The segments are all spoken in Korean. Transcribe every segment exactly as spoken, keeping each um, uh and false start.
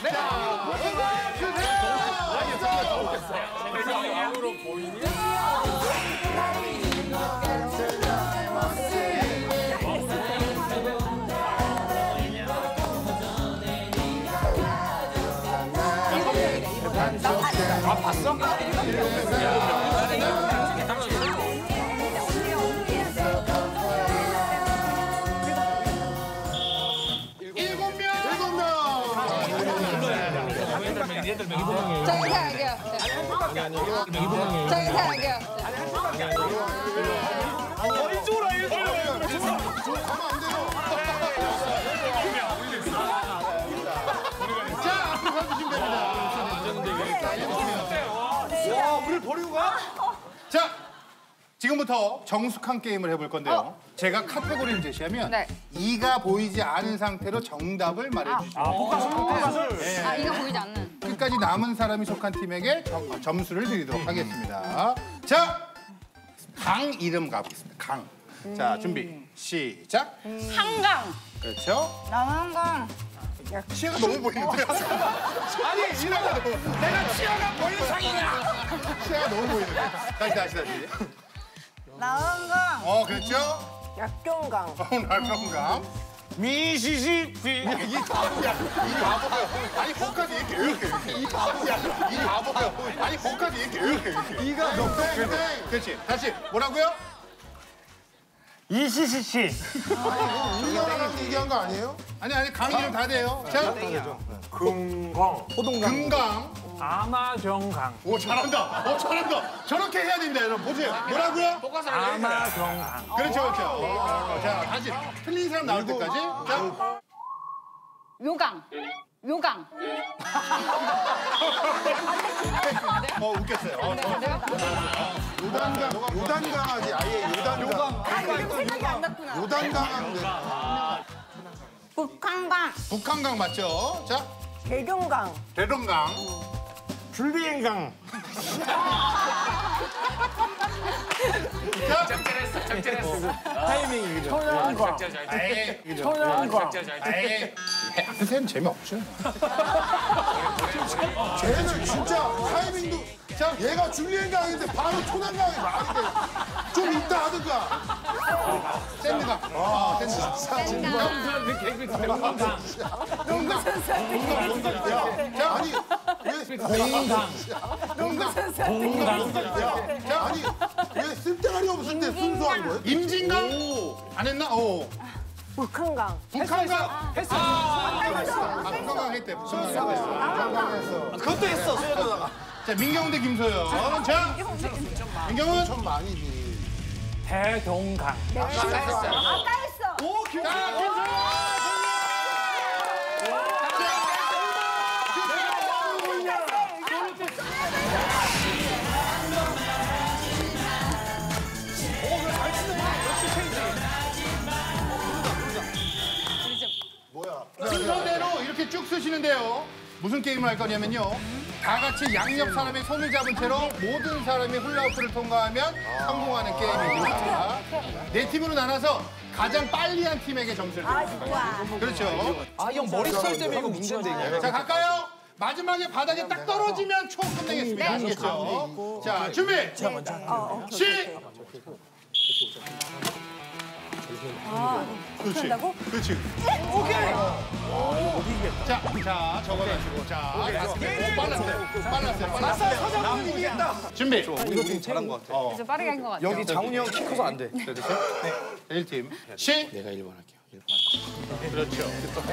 네. 자, 주세요. 세상으로 보이니? 아, 봤어? 일곱 명! 일곱 명! 저기 생각할게요. 저기 생각할게요. 일조라, 일조라! 자, 앞으로 가주시면 됩니다. 와, 우리를 버리고 가? 자, 지금부터 정숙한 게임을 해볼 건데요. 어. 제가 카테고리를 제시하면 네. 이가 보이지 않은 상태로 정답을 말해주시죠. 아, 복가술. 네. 아, 이거 보이지 않는. 끝까지 남은 사람이 속한 팀에게 점, 점수를 드리도록 하겠습니다. 자, 강 이름 가보겠습니다. 강. 자, 준비, 시작. 한강. 그렇죠. 남한강. 치아가 너무 보이는데요? 아니, 치아가 너무. 내가 치아가 보이는 상이냐? 치아가 너무 보이는데. 다시, 다시, 다시. 남한강. 어, 그렇죠. 약종강. 어, 날평강. 미시시피. 이 바보야, 이 바보야. 아니, 거기까지 이렇게, 이렇게, 이렇게. 이 바보야, 이 바보야. 아니, 거기까지 이렇게, 이렇게, 이렇게. 이가 너무. 그렇지. 다시, 뭐라고요? 이시시시. 우리나라랑 얘기한 거 아니에요? 아니, 아니, 강 이름 다 돼요. 자, 금강. 금강. 아마경강. 오, 잘한다. 오, 잘한다. 저렇게 해야 된다, 여러분. 보세요. 뭐라고요? 아마경강. 그렇죠, 그렇죠. 어, 자, 다시. 틀린 사람 나올 때까지. 자. 요강. 요강. 어, 웃겼어요. 어, 어. 요단강, 요단강하지 아예 요단강. 아, 이름 생각이 안 났구나. 요단강하면 돼. 북한강. 북한강 맞죠? 자, 대종강. 대동강. 불비행강. 자, 적절했어, 적절했어. 타이밍이 그죠. 천연광. 에이, 천연광. 에이. 선생님 재미없죠? 쟤는 진짜 타이밍도. 자, 얘가 줄리엔강인데 바로 초난강이 말안 돼. 좀 이따 하든가. 샌드강. 아, 샌드강. 사람들 개그 대웅강. 동강. 동강, 동강. 자, 아니 왜 공강. 동강. 공강. 자, 아니 왜 쓸데가리 없을 때 순수한 거예요? 임진강? 안 했나? 오. 북한강. 북한강. 했어. 아, 북한강 했대. 북한강 했어. 한강에서 그것도 했어, 소연아가. 자, 민경훈 대 김소연. 자, 민경훈. 좀 많이지. 대동강. 아까 했어. 오, 김. 자, 김소연. 순서대로 이렇게 쭉 쓰시는데요. 무슨 게임을 할 거냐면요. 다 같이 양옆 사람의 손을 잡은 채로 모든 사람이 훌라후프를 통과하면 성공하는 게임입니다. 네 팀으로 나눠서 가장 빨리 한 팀에게 점수를 드립니다. 그렇죠. 아, 형 머리털 때문에 이거 문제인데, 이게. 자, 갈까요? 마지막에 바닥에 딱 떨어지면 초 끝내겠습니다. 아시겠죠? 자, 준비! 시! 그렇지. 한다고? 그렇지. 오케이. 자, 자, 적어가지고. 자, 오, 빨랐어요. 빨랐어요. 빨랐어요. 서장훈 이기겠다. 준비. 이거 좀 잘한 것 같아. 좀 빠르게 한 것 같아. 여기 장훈이 형 키 커서 안 돼. 네. 일 팀. 시. 내가 일 번 할게요. 그렇죠.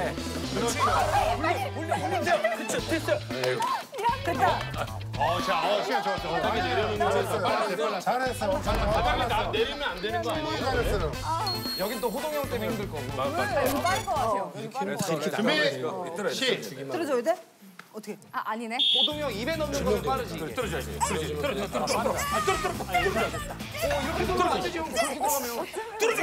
어, 자, 어, 시간 좋았어. 어, 빨랐어요. 빨랐어요. 잘했어. 잘했어. 내리면 안 되는 거 아니야? 잘했어. 여긴 또 호동이 형 때문에 힘들 거고. 여기 빠를 것 같아요. 여기 빠를 것 같아요. 준비. 시. 들어줘야 돼? 어떻게? 아, 아니네. 호동이 형 입에 넣는 거면 빠르지. 이게. 떨어져야지. 떨어져. 떨어져. 떨어져. 아, 떨어져. 떨어져. 어, 이렇게 떨어지지 형. 그렇게 들어가면. 떨어져.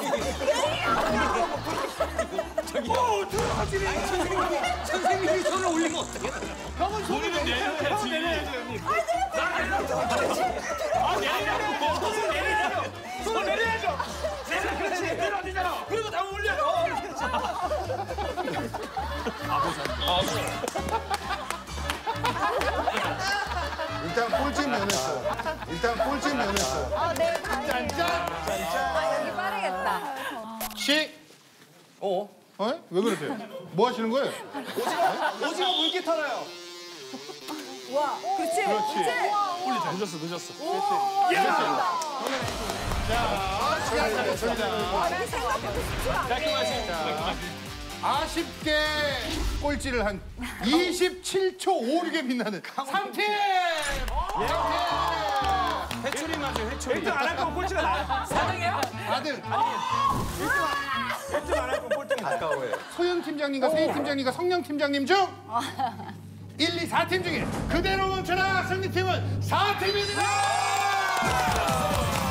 떨어져. 저기. 오, 들어가지. 선생님이 선생님이 손을 올리면 어떡해? 형은 손을 내려야지. 형은 내려야지, 형님. 나 내려야죠. 아, 내리라고. 손 내리라고. 손 내려야죠. 내려, 그렇지. 내려, 되잖아. 그리고 다 올려. 일단 꼴찌 면했어. 일단 꼴찌 면했어. 아, 네, 다행이에요. 짠! 아, 여기 빠르겠다. 시. 어? 어? 왜 그러세요? 뭐 하시는 거예요? 오징어 물기 털어요. 와, 그렇지. 그렇지. 늦었어, 늦었어. 아, 난 생각보다 쉽지가 않네. 깔끔하지? 깔끔하지? 아쉽게 꼴찌를 한 이십칠 초 오십에 빛나는 삼 팀! 회초리 맞아요, 회초리. 일 등 안 할 거면 꼴찌가 나요. 사 등이에요? 사 등. 일 등 안 할 거면 꼴등이 가까워요. 소연 팀장님과 세희 팀장님과 성령 팀장님 중 일, 이, 사 팀 중에 그대로 멈춰라 승리팀은 사 팀입니다!